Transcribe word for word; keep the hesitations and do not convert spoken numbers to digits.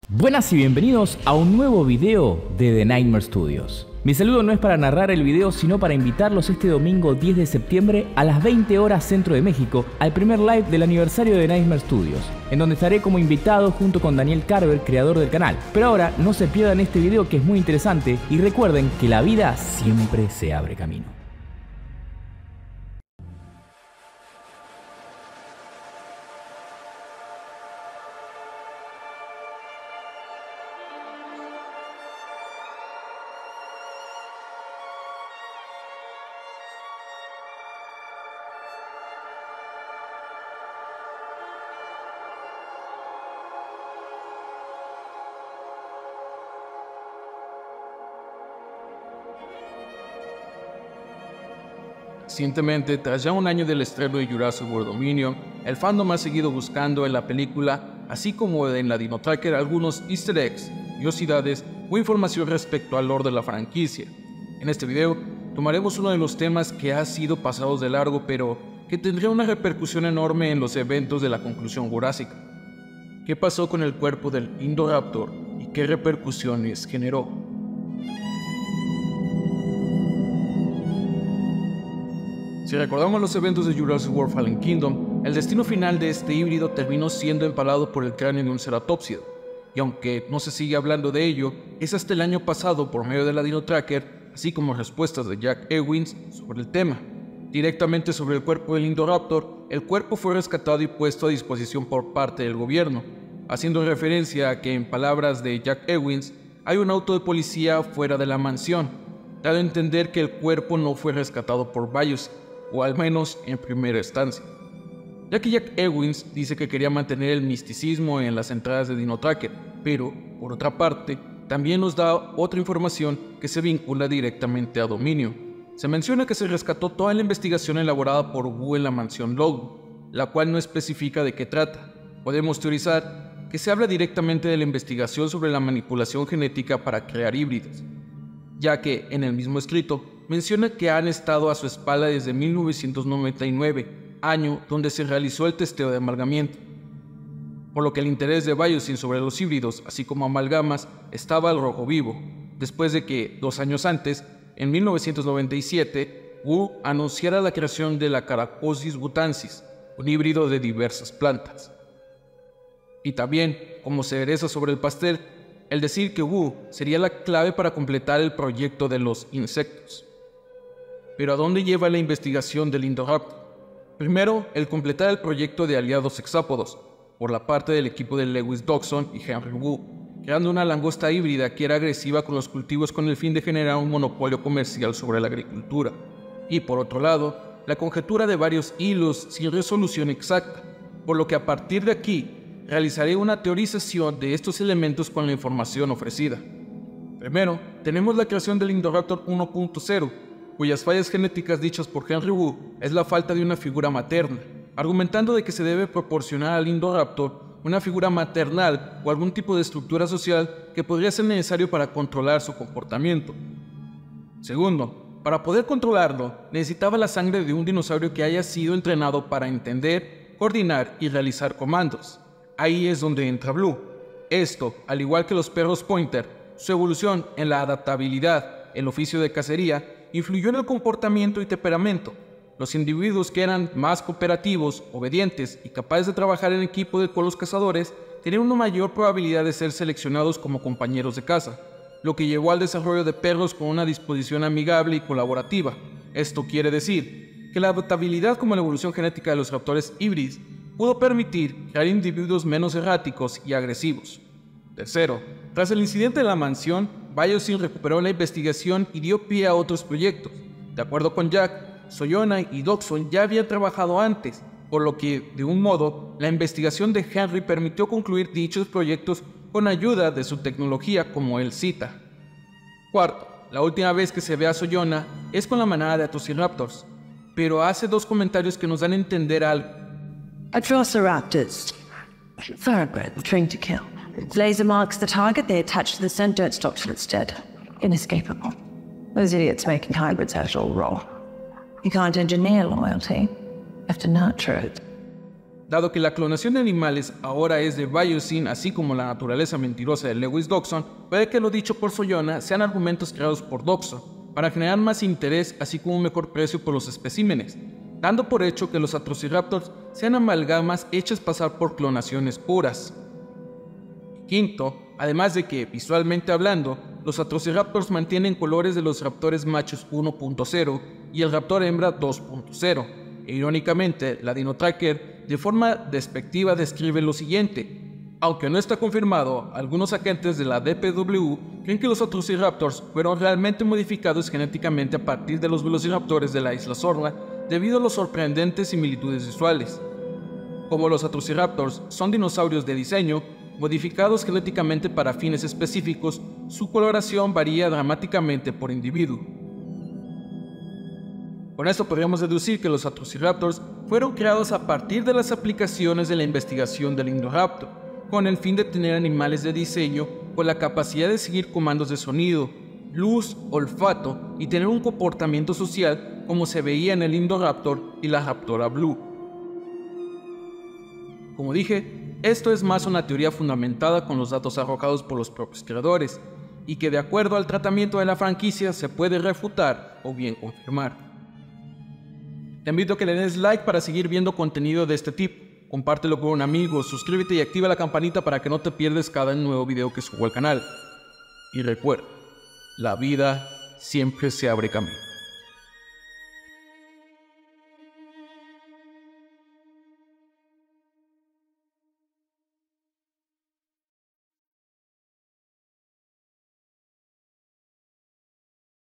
Buenas y bienvenidos a un nuevo video de The Nightmare Studios. Mi saludo no es para narrar el video, sino para invitarlos este domingo diez de septiembre a las veinte horas Centro de México al primer live del aniversario de Nightmare Studios, en donde estaré como invitado junto con Daniel Carver, creador del canal. Pero ahora no se pierdan este video, que es muy interesante, y recuerden que la vida siempre se abre camino. Recientemente, tras ya un año del estreno de Jurassic World Dominion, el fandom ha seguido buscando en la película, así como en la Dino Tracker, algunos easter eggs, curiosidades o información respecto al lore de la franquicia. En este video, tomaremos uno de los temas que ha sido pasados de largo, pero que tendría una repercusión enorme en los eventos de la conclusión jurásica. ¿Qué pasó con el cuerpo del Indoraptor y qué repercusiones generó? Si recordamos los eventos de Jurassic World Fallen Kingdom, el destino final de este híbrido terminó siendo empalado por el cráneo de un ceratópsido, y aunque no se sigue hablando de ello, es hasta el año pasado por medio de la Dino Tracker, así como respuestas de Jack Ewins sobre el tema. Directamente sobre el cuerpo del Indoraptor, el cuerpo fue rescatado y puesto a disposición por parte del gobierno, haciendo referencia a que, en palabras de Jack Ewins, hay un auto de policía fuera de la mansión, dando a entender que el cuerpo no fue rescatado por Biosyn, o al menos en primera instancia, ya que Jack Ewins dice que quería mantener el misticismo en las entradas de Dino Tracker, pero, por otra parte, también nos da otra información que se vincula directamente a Dominion. Se menciona que se rescató toda la investigación elaborada por Wu en la mansión Logan, la cual no especifica de qué trata. Podemos teorizar que se habla directamente de la investigación sobre la manipulación genética para crear híbridos, ya que en el mismo escrito menciona que han estado a su espalda desde mil novecientos noventa y nueve, año donde se realizó el testeo de amalgamiento, por lo que el interés de Biosyn sobre los híbridos, así como amalgamas, estaba al rojo vivo, después de que, dos años antes, en mil novecientos noventa y siete, Wu anunciara la creación de la Caracosis butansis, un híbrido de diversas plantas. Y también, como cereza sobre el pastel, el decir que Wu sería la clave para completar el proyecto de los insectos. Pero ¿a dónde lleva la investigación del Indoraptor? Primero, el completar el proyecto de aliados hexápodos, por la parte del equipo de Lewis Dodgson y Henry Wu, creando una langosta híbrida que era agresiva con los cultivos con el fin de generar un monopolio comercial sobre la agricultura. Y por otro lado, la conjetura de varios hilos sin resolución exacta, por lo que a partir de aquí, realizaré una teorización de estos elementos con la información ofrecida. Primero, tenemos la creación del Indoraptor uno punto cero, cuyas fallas genéticas dichas por Henry Wu es la falta de una figura materna, argumentando de que se debe proporcionar al Indoraptor una figura maternal o algún tipo de estructura social que podría ser necesario para controlar su comportamiento. Segundo, para poder controlarlo, necesitaba la sangre de un dinosaurio que haya sido entrenado para entender, coordinar y realizar comandos. Ahí es donde entra Blue. Esto, al igual que los perros Pointer, su evolución en la adaptabilidad, el oficio de cacería, influyó en el comportamiento y temperamento. Los individuos que eran más cooperativos, obedientes y capaces de trabajar en equipo de, con los cazadores tenían una mayor probabilidad de ser seleccionados como compañeros de caza, lo que llevó al desarrollo de perros con una disposición amigable y colaborativa. Esto quiere decir que la adaptabilidad como la evolución genética de los raptores híbridos pudo permitir crear individuos menos erráticos y agresivos. Tercero, tras el incidente de la mansión, Biosyn recuperó la investigación y dio pie a otros proyectos. De acuerdo con Jack, Soyona y Dodgson ya habían trabajado antes, por lo que, de un modo, la investigación de Henry permitió concluir dichos proyectos con ayuda de su tecnología, como él cita. Cuarto, la última vez que se ve a Soyona es con la manada de Atosiraptors, pero hace dos comentarios que nos dan a entender algo. Atrociraptors. Thoroughbred, trained to kill. Laser marks the target, they attach to the scent, don't stop till it's dead. Inescapable. Those idiots making hybrids out all wrong. You can't engineer loyalty. You have to nurture it. Dado que la clonación de animales ahora es de Biosyn, así como la naturaleza mentirosa de Lewis Dodgson, puede que lo dicho por Soyona sean argumentos creados por Dodgson para generar más interés así como un mejor precio por los especímenes, dando por hecho que los Atrociraptors sean amalgamas hechas pasar por clonaciones puras. Quinto, además de que, visualmente hablando, los Atrociraptors mantienen colores de los raptores machos uno punto cero y el raptor hembra dos punto cero, e irónicamente, la Dino Tracker de forma despectiva describe lo siguiente. Aunque no está confirmado, algunos agentes de la D P W creen que los Atrociraptors fueron realmente modificados genéticamente a partir de los velociraptores de la isla Sorla debido a las sorprendentes similitudes visuales. Como los Atrociraptors son dinosaurios de diseño, modificados genéticamente para fines específicos, su coloración varía dramáticamente por individuo. Con esto podríamos deducir que los Atrociraptors fueron creados a partir de las aplicaciones de la investigación del Indoraptor, con el fin de tener animales de diseño con la capacidad de seguir comandos de sonido, luz, olfato y tener un comportamiento social como se veía en el Indoraptor y la Raptora Blue. Como dije, esto es más una teoría fundamentada con los datos arrojados por los propios creadores, y que de acuerdo al tratamiento de la franquicia se puede refutar o bien confirmar. Te invito a que le des like para seguir viendo contenido de este tipo, compártelo con un amigo, suscríbete y activa la campanita para que no te pierdas cada nuevo video que subo al canal. Y recuerda, la vida siempre se abre camino.